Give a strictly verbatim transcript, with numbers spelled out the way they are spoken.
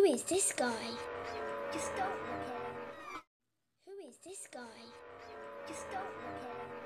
is this guy? Just don't look at him. Who is this guy? Just don't look at him.